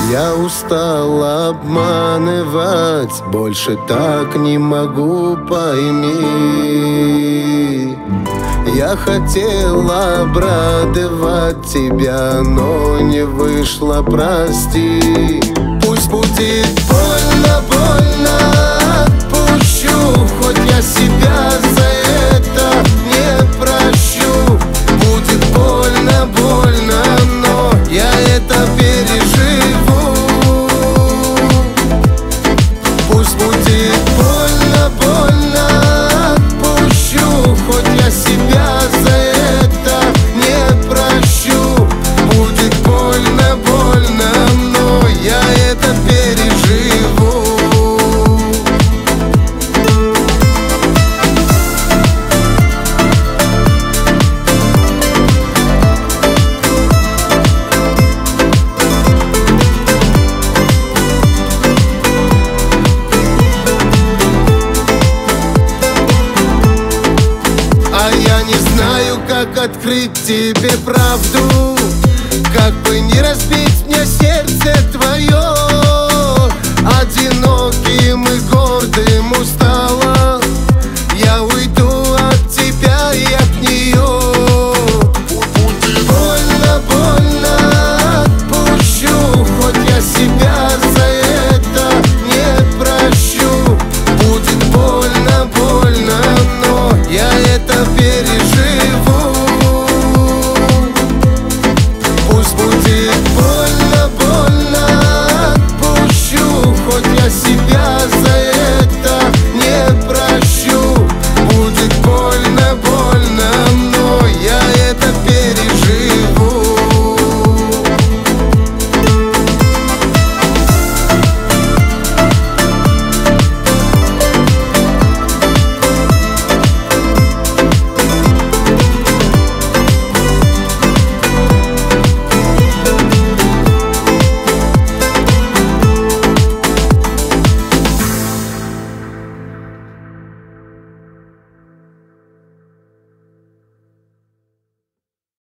Я устал обманывать, больше так не могу, пойми. Я хотел обрадовать тебя, но не вышло, прости. Пусть будет больно, больно, отпущу, хоть я себя за это не прощу. Будет больно, больно, но я это переживу. Пусть будет больно, больно, отпущу, хоть я себя за это не прощу. Будет больно, больно, но я это переживу. Как открыть тебе правду, как бы не разбить мне сердце твое. Одиноким и гордым устал